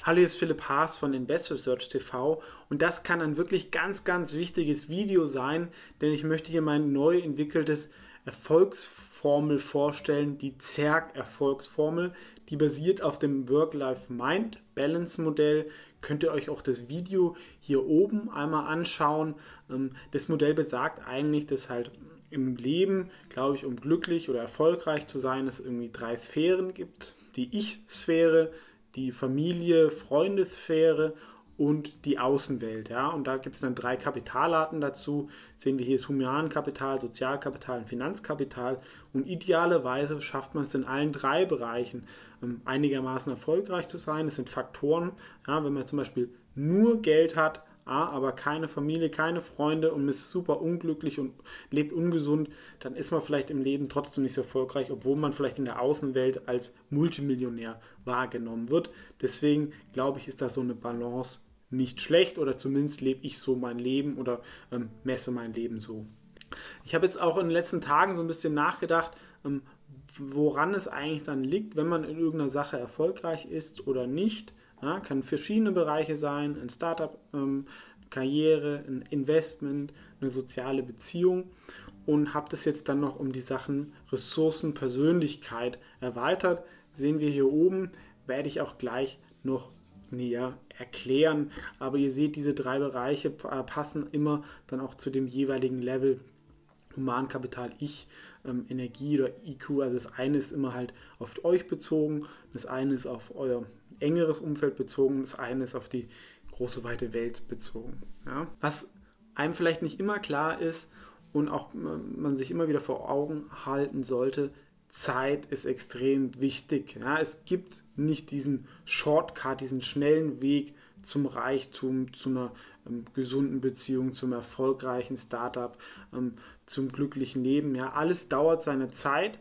Hallo, hier ist Philipp Haas von Investor Search TV und das kann ein wirklich ganz, ganz wichtiges Video sein, denn ich möchte hier mein neu entwickeltes Erfolgsformel vorstellen, die ZERG-Erfolgsformel, die basiert auf dem Work-Life-Mind-Balance-Modell. Könnt ihr euch auch das Video hier oben einmal anschauen. Das Modell besagt eigentlich, dass halt im Leben, glaube ich, um glücklich oder erfolgreich zu sein, es irgendwie 3 Sphären gibt. Die Ich-Sphäre, die Familie, Freundesphäre und die Außenwelt. Ja? Und da gibt es dann 3 Kapitalarten dazu. Sehen wir hier das Humankapital, Sozialkapital und Finanzkapital. Und idealerweise schafft man es in allen 3 Bereichen einigermaßen erfolgreich zu sein. Das sind Faktoren, ja, wenn man zum Beispiel nur Geld hat, aber keine Familie, keine Freunde und ist super unglücklich und lebt ungesund, dann ist man vielleicht im Leben trotzdem nicht so erfolgreich, obwohl man vielleicht in der Außenwelt als Multimillionär wahrgenommen wird. Deswegen glaube ich, ist da so eine Balance nicht schlecht oder zumindest lebe ich so mein Leben oder messe mein Leben so. Ich habe jetzt auch in den letzten Tagen so ein bisschen nachgedacht, woran es eigentlich dann liegt, wenn man in irgendeiner Sache erfolgreich ist oder nicht. Ja, kann verschiedene Bereiche sein, ein Startup, Karriere, ein Investment, eine soziale Beziehung und habe das jetzt dann noch um die Sachen Ressourcen, Persönlichkeit erweitert. Sehen wir hier oben, werde ich auch gleich noch näher erklären. Aber ihr seht, diese 3 Bereiche passen immer dann auch zu dem jeweiligen Level. Humankapital, Ich, Energie oder IQ, also das eine ist immer halt auf euch bezogen, das eine ist auf euer engeres Umfeld bezogen, das eine ist auf die große weite Welt bezogen. Ja? Was einem vielleicht nicht immer klar ist und auch man sich immer wieder vor Augen halten sollte, Zeit ist extrem wichtig. Ja? Es gibt nicht diesen Shortcut, diesen schnellen Weg zum Reichtum, zu einer gesunden Beziehung, zum erfolgreichen Startup, zum glücklichen Leben. Ja, alles dauert seine Zeit.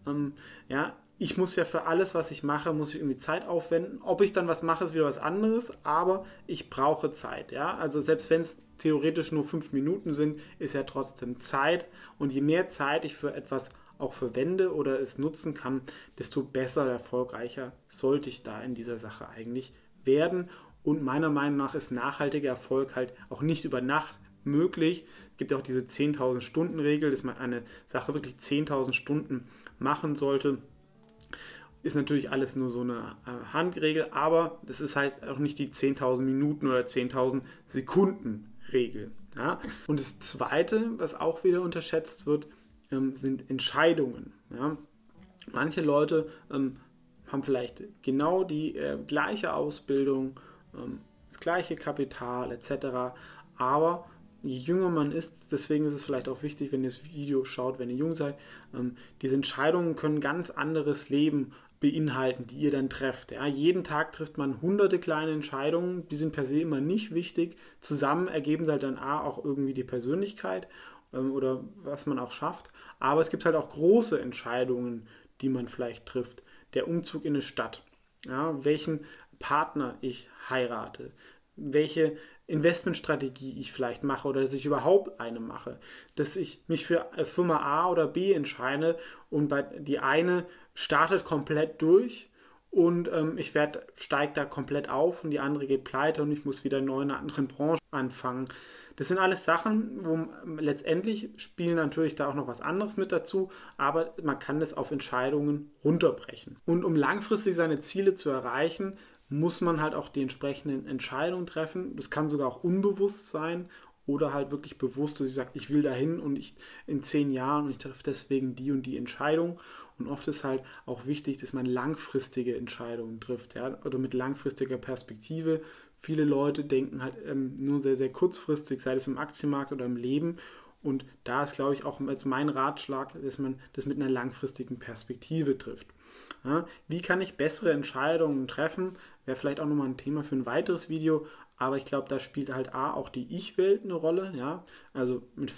Ja, ich muss ja für alles, was ich mache, muss ich irgendwie Zeit aufwenden. Ob ich dann was mache, ist wieder was anderes, aber ich brauche Zeit. Ja, also selbst wenn es theoretisch nur 5 Minuten sind, ist ja trotzdem Zeit. Und je mehr Zeit ich für etwas auch verwende oder es nutzen kann, desto besser, erfolgreicher sollte ich da in dieser Sache eigentlich werden. Und meiner Meinung nach ist nachhaltiger Erfolg halt auch nicht über Nacht möglich. Es gibt ja auch diese 10.000 Stunden Regel, dass man eine Sache wirklich 10.000 Stunden machen sollte. Ist natürlich alles nur so eine Handregel, aber das ist halt auch nicht die 10.000 Minuten oder 10.000 Sekunden Regel. Ja? Und das Zweite, was auch wieder unterschätzt wird, sind Entscheidungen. Ja? Manche Leute haben vielleicht genau die gleiche Ausbildung, das gleiche Kapital etc. Aber je jünger man ist, deswegen ist es vielleicht auch wichtig, wenn ihr das Video schaut, wenn ihr jung seid, diese Entscheidungen können ganz anderes Leben beinhalten, die ihr dann trefft. Ja, jeden Tag trifft man hunderte kleine Entscheidungen, die sind per se immer nicht wichtig. Zusammen ergeben halt dann auch irgendwie die Persönlichkeit oder was man auch schafft. Aber es gibt halt auch große Entscheidungen, die man vielleicht trifft. Der Umzug in eine Stadt, ja, welchen Partner ich heirate, welche Investmentstrategie ich vielleicht mache oder dass ich überhaupt eine mache, dass ich mich für Firma A oder B entscheide und die eine startet komplett durch und ich steige da komplett auf und die andere geht pleite und ich muss wieder neu in einer anderen Branche anfangen. Das sind alles Sachen, wo letztendlich spielen natürlich da auch noch was anderes mit dazu, aber man kann das auf Entscheidungen runterbrechen. Und um langfristig seine Ziele zu erreichen, muss man halt auch die entsprechenden Entscheidungen treffen. Das kann sogar auch unbewusst sein oder halt wirklich bewusst, dass ich sage, ich will dahin und ich in 10 Jahren und ich treffe deswegen die und die Entscheidung. Und oft ist halt auch wichtig, dass man langfristige Entscheidungen trifft, ja, oder mit langfristiger Perspektive. Viele Leute denken halt nur sehr, sehr kurzfristig, sei es im Aktienmarkt oder im Leben. Und da ist, glaube ich, auch jetzt mein Ratschlag, dass man das mit einer langfristigen Perspektive trifft. Ja, wie kann ich bessere Entscheidungen treffen? Wäre vielleicht auch nochmal ein Thema für ein weiteres Video, aber ich glaube, da spielt halt auch die Ich-Welt eine Rolle. Ja? Also mit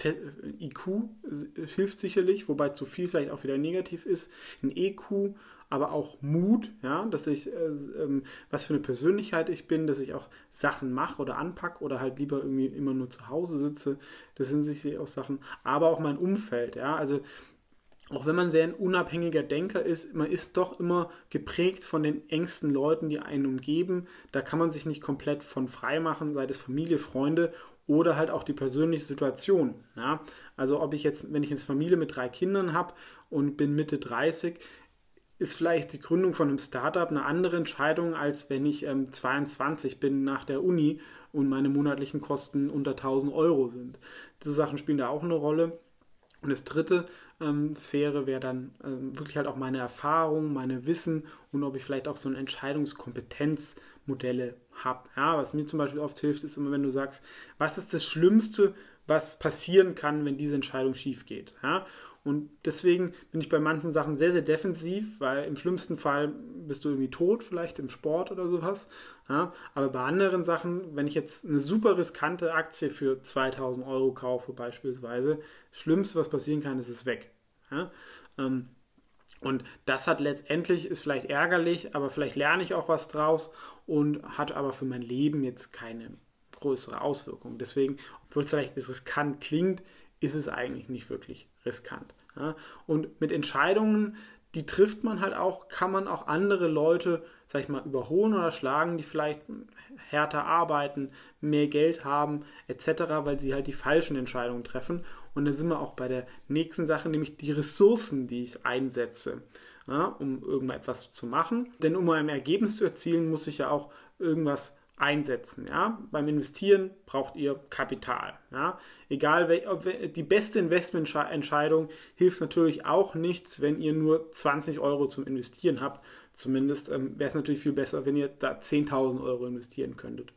IQ hilft sicherlich, wobei zu viel vielleicht auch wieder negativ ist. Ein EQ, aber auch Mut, ja? Dass ich, was für eine Persönlichkeit ich bin, dass ich auch Sachen mache oder anpacke oder halt lieber irgendwie immer nur zu Hause sitze. Das sind sicherlich auch Sachen, aber auch mein Umfeld. Ja? Also auch wenn man sehr ein unabhängiger Denker ist, man ist doch immer geprägt von den engsten Leuten, die einen umgeben. Da kann man sich nicht komplett von frei machen, sei es Familie, Freunde oder halt auch die persönliche Situation. Ja? Also wenn ich jetzt Familie mit 3 Kindern habe und bin Mitte 30, ist vielleicht die Gründung von einem Startup eine andere Entscheidung, als wenn ich 22 bin nach der Uni und meine monatlichen Kosten unter 1.000 € sind. Diese Sachen spielen da auch eine Rolle. Und das dritte wäre dann wirklich halt auch meine Erfahrung, meine Wissen und ob ich vielleicht auch so eine Entscheidungskompetenzmodelle habe. Ja, was mir zum Beispiel oft hilft, ist immer, wenn du sagst, was ist das Schlimmste, was passieren kann, wenn diese Entscheidung schief geht. Ja? Und deswegen bin ich bei manchen Sachen sehr, sehr defensiv, weil im schlimmsten Fall bist du irgendwie tot, vielleicht im Sport oder sowas. Ja? Aber bei anderen Sachen, wenn ich jetzt eine super riskante Aktie für 2.000 € kaufe beispielsweise, das Schlimmste, was passieren kann, ist es weg. Ja? Und das hat letztendlich, ist vielleicht ärgerlich, aber vielleicht lerne ich auch was draus und hat aber für mein Leben jetzt keine größere Auswirkung. Deswegen, obwohl es vielleicht riskant klingt, ist es eigentlich nicht wirklich riskant. Ja? Und mit Entscheidungen, die trifft man halt auch, kann man auch andere Leute, sag ich mal, überholen oder schlagen, die vielleicht härter arbeiten, mehr Geld haben, etc., weil sie halt die falschen Entscheidungen treffen. Und dann sind wir auch bei der nächsten Sache, nämlich die Ressourcen, die ich einsetze, ja, um irgendetwas zu machen. Denn um ein Ergebnis zu erzielen, muss ich ja auch irgendwas einsetzen. Ja? Beim Investieren braucht ihr Kapital. Ja? Egal, die beste Investmententscheidung hilft natürlich auch nichts, wenn ihr nur 20 € zum Investieren habt. Zumindest wäre es natürlich viel besser, wenn ihr da 10.000 € investieren könntet.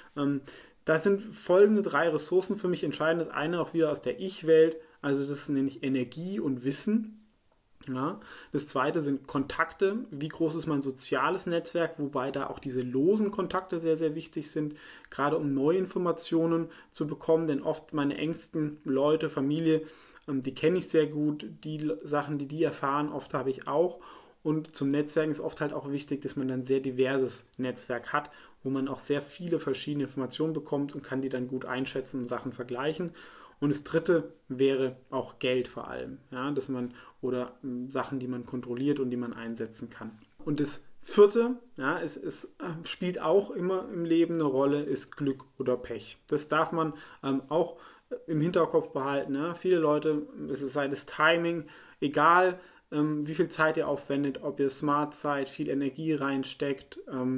Da sind folgende 3 Ressourcen für mich entscheidend. Das eine auch wieder aus der Ich-Welt, also das nenne ich Energie und Wissen. Ja, das zweite sind Kontakte. Wie groß ist mein soziales Netzwerk? Wobei da auch diese losen Kontakte sehr, sehr wichtig sind, gerade um neue Informationen zu bekommen. Denn oft meine engsten Leute, Familie, die kenne ich sehr gut. Die Sachen, die erfahren, oft habe ich auch. Und zum Netzwerken ist oft halt auch wichtig, dass man ein sehr diverses Netzwerk hat, wo man auch sehr viele verschiedene Informationen bekommt und kann die dann gut einschätzen und Sachen vergleichen. Und das dritte wäre auch Geld vor allem, ja, dass man oder Sachen, die man kontrolliert und die man einsetzen kann. Und das vierte, ja, es spielt auch immer im Leben eine Rolle, ist Glück oder Pech. Das darf man auch im Hinterkopf behalten. Ja. Viele Leute, sei das Timing, egal wie viel Zeit ihr aufwendet, ob ihr smart seid, viel Energie reinsteckt,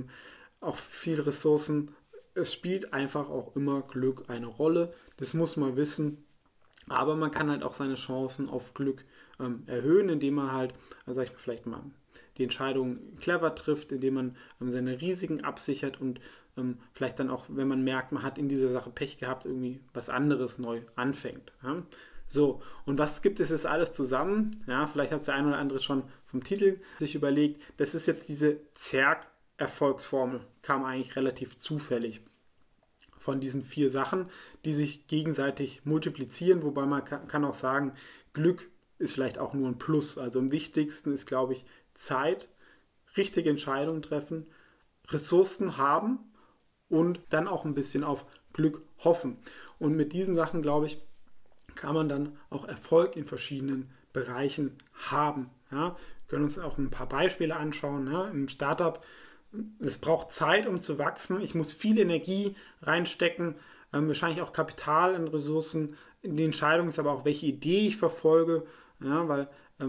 auch viel Ressourcen. Es spielt einfach auch immer Glück eine Rolle. Das muss man wissen. Aber man kann halt auch seine Chancen auf Glück erhöhen, indem man halt, also sag ich mal, vielleicht mal die Entscheidung clever trifft, indem man seine Risiken absichert und vielleicht dann auch, wenn man merkt, man hat in dieser Sache Pech gehabt, irgendwie was anderes neu anfängt. Ja? So, und was gibt es jetzt alles zusammen? Ja, vielleicht hat es der eine oder andere schon vom Titel sich überlegt. Das ist jetzt diese Zerg-Erfolgsformel, kam eigentlich relativ zufällig von diesen 4 Sachen, die sich gegenseitig multiplizieren, wobei man kann auch sagen, Glück ist vielleicht auch nur ein Plus. Also am wichtigsten ist, glaube ich, Zeit, richtige Entscheidungen treffen, Ressourcen haben und dann auch ein bisschen auf Glück hoffen. Und mit diesen Sachen, glaube ich, kann man dann auch Erfolg in verschiedenen Bereichen haben. Ja, wir können uns auch ein paar Beispiele anschauen. Ja, im Startup, es braucht Zeit, um zu wachsen. Ich muss viel Energie reinstecken, wahrscheinlich auch Kapital und Ressourcen. Die Entscheidung ist aber auch, welche Idee ich verfolge. Ja, weil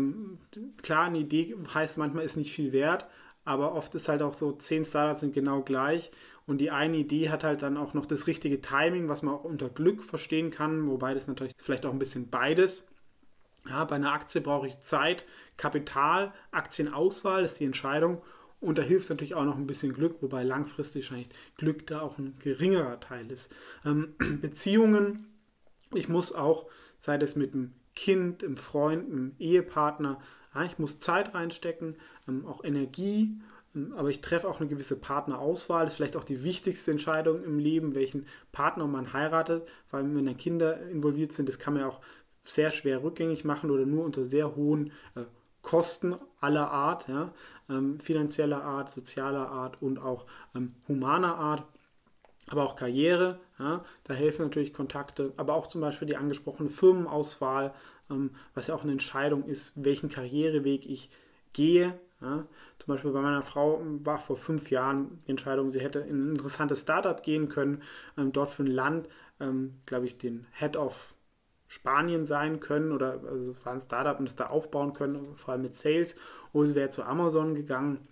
klar, eine Idee heißt manchmal ist nicht viel wert, aber oft ist halt auch so, 10 Startups sind genau gleich und die eine Idee hat halt dann auch noch das richtige Timing, was man auch unter Glück verstehen kann, wobei das natürlich vielleicht auch ein bisschen beides. Ja, bei einer Aktie brauche ich Zeit, Kapital, Aktienauswahl ist die Entscheidung und da hilft natürlich auch noch ein bisschen Glück, wobei langfristig wahrscheinlich Glück da auch ein geringerer Teil ist. Beziehungen, ich muss auch, sei das mit einem Kind, einem Freund, einem Ehepartner, ja, ich muss Zeit reinstecken, auch Energie, aber ich treffe auch eine gewisse Partnerauswahl. Das ist vielleicht auch die wichtigste Entscheidung im Leben, welchen Partner man heiratet, weil wenn da Kinder involviert sind, das kann man ja auch sehr schwer rückgängig machen oder nur unter sehr hohen Kosten aller Art, ja, finanzieller Art, sozialer Art und auch humaner Art. aber auch Karriere, ja, da helfen natürlich Kontakte, aber auch zum Beispiel die angesprochene Firmenauswahl, was ja auch eine Entscheidung ist, welchen Karriereweg ich gehe. Ja. Zum Beispiel bei meiner Frau war vor 5 Jahren die Entscheidung, sie hätte in ein interessantes Startup gehen können, dort für ein Land, glaube ich, den Head of Spanien sein können oder also war ein Startup und es da aufbauen können, vor allem mit Sales, oder sie wäre zu Amazon gegangen.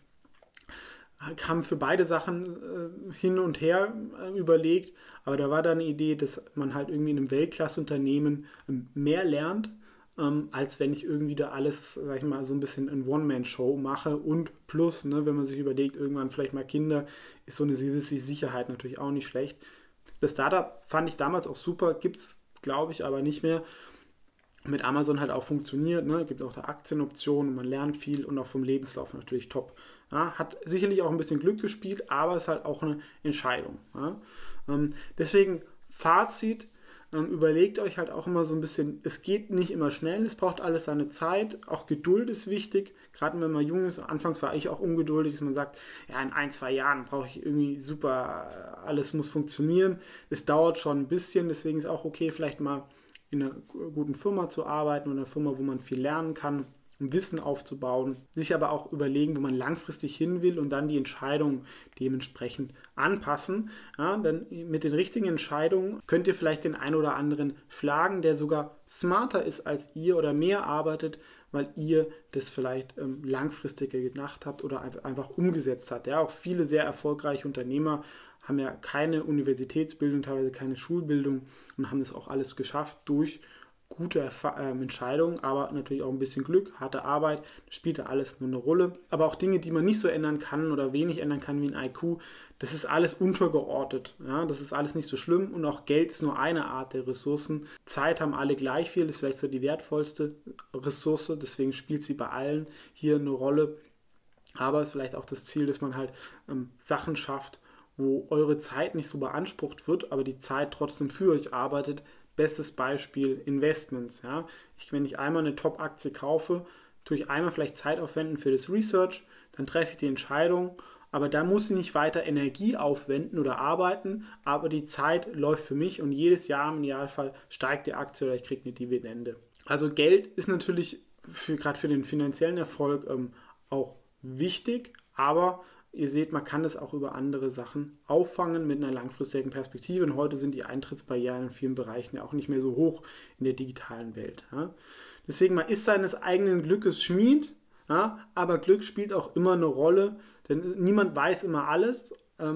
Haben für beide Sachen hin und her überlegt, aber da war dann eine Idee, dass man halt irgendwie in einem Weltklasse-Unternehmen mehr lernt, als wenn ich irgendwie da alles, sag ich mal, so ein bisschen in One-Man-Show mache und plus, ne, wenn man sich überlegt, irgendwann vielleicht mal Kinder, ist so eine gewisse Sicherheit natürlich auch nicht schlecht. Das Startup fand ich damals auch super, gibt es, glaube ich, aber nicht mehr. Mit Amazon halt auch funktioniert, ne? Gibt auch da Aktienoptionen und man lernt viel und auch vom Lebenslauf natürlich top. Ja, hat sicherlich auch ein bisschen Glück gespielt, aber ist halt auch eine Entscheidung. Ja? Deswegen Fazit, überlegt euch halt auch immer so ein bisschen, es geht nicht immer schnell, es braucht alles seine Zeit, auch Geduld ist wichtig, gerade wenn man jung ist, anfangs war ich auch ungeduldig, dass man sagt, ja in 1, 2 Jahren brauche ich irgendwie super, alles muss funktionieren, es dauert schon ein bisschen, deswegen ist auch okay, vielleicht mal in einer guten Firma zu arbeiten oder einer Firma, wo man viel lernen kann, um Wissen aufzubauen, sich aber auch überlegen, wo man langfristig hin will und dann die Entscheidungen dementsprechend anpassen. Ja, denn mit den richtigen Entscheidungen könnt ihr vielleicht den einen oder anderen schlagen, der sogar smarter ist als ihr oder mehr arbeitet, weil ihr das vielleicht langfristiger gedacht habt oder einfach umgesetzt habt. Ja, auch viele sehr erfolgreiche Unternehmer haben ja keine Universitätsbildung, teilweise keine Schulbildung und haben das auch alles geschafft durch gute Entscheidungen, aber natürlich auch ein bisschen Glück, harte Arbeit, das spielt da alles nur eine Rolle. Aber auch Dinge, die man nicht so ändern kann oder wenig ändern kann wie ein IQ, das ist alles untergeordnet. Ja? Das ist alles nicht so schlimm und auch Geld ist nur eine Art der Ressourcen. Zeit haben alle gleich viel, das ist vielleicht so die wertvollste Ressource, deswegen spielt sie bei allen hier eine Rolle. Aber es ist vielleicht auch das Ziel, dass man halt Sachen schafft, wo eure Zeit nicht so beansprucht wird, aber die Zeit trotzdem für euch arbeitet. Bestes Beispiel Investments. Ja? Wenn ich einmal eine Top-Aktie kaufe, tue ich einmal vielleicht Zeit aufwenden für das Research, dann treffe ich die Entscheidung, aber da muss ich nicht weiter Energie aufwenden oder arbeiten, aber die Zeit läuft für mich und jedes Jahr im Idealfall steigt die Aktie oder ich kriege eine Dividende. Also Geld ist natürlich gerade für den finanziellen Erfolg auch wichtig, aber ihr seht, man kann es auch über andere Sachen auffangen mit einer langfristigen Perspektive. Und heute sind die Eintrittsbarrieren in vielen Bereichen ja auch nicht mehr so hoch in der digitalen Welt. Ja. Deswegen, man ist seines eigenen Glückes Schmied, ja, aber Glück spielt auch immer eine Rolle, denn niemand weiß immer alles.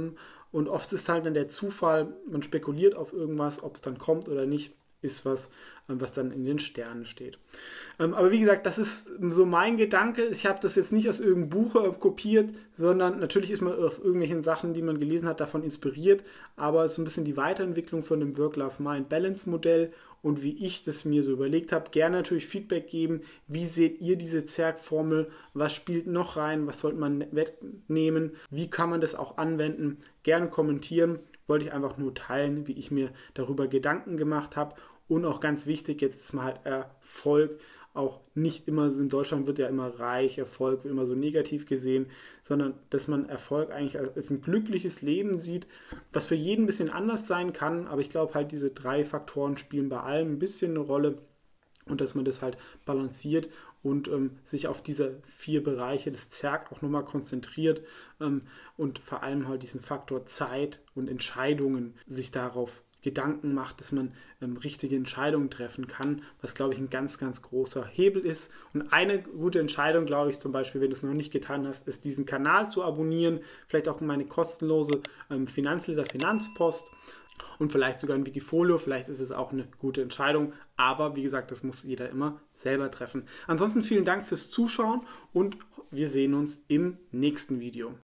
Und oft ist halt dann der Zufall, man spekuliert auf irgendwas, ob es dann kommt oder nicht, ist was dann in den Sternen steht. Aber wie gesagt, das ist so mein Gedanke. Ich habe das jetzt nicht aus irgendeinem Buch kopiert, sondern natürlich ist man auf irgendwelchen Sachen, die man gelesen hat, davon inspiriert, aber es ist ein bisschen die Weiterentwicklung von dem Work-Life-Mind-Balance-Modell und wie ich das mir so überlegt habe. Gerne natürlich Feedback geben. Wie seht ihr diese Zerg-Formel? Was spielt noch rein? Was sollte man wegnehmen? Wie kann man das auch anwenden? Gerne kommentieren. Wollte ich einfach nur teilen, wie ich mir darüber Gedanken gemacht habe. Und auch ganz wichtig, jetzt ist mal halt Erfolg auch nicht immer, in Deutschland wird ja immer reich, Erfolg wird immer so negativ gesehen, sondern dass man Erfolg eigentlich als ein glückliches Leben sieht, was für jeden ein bisschen anders sein kann, aber ich glaube halt, diese 3 Faktoren spielen bei allem ein bisschen eine Rolle und dass man das halt balanciert und sich auf diese 4 Bereiche des Zerg auch nochmal konzentriert und vor allem halt diesen Faktor Zeit und Entscheidungen sich darauf Gedanken macht, dass man richtige Entscheidungen treffen kann, was, glaube ich, ein ganz, ganz großer Hebel ist. Und eine gute Entscheidung, glaube ich, zum Beispiel, wenn du es noch nicht getan hast, ist, diesen Kanal zu abonnieren, vielleicht auch meine kostenlose Finanzleser Finanzpost und vielleicht sogar ein Wikifolio, vielleicht ist es auch eine gute Entscheidung, aber wie gesagt, das muss jeder immer selber treffen. Ansonsten vielen Dank fürs Zuschauen und wir sehen uns im nächsten Video.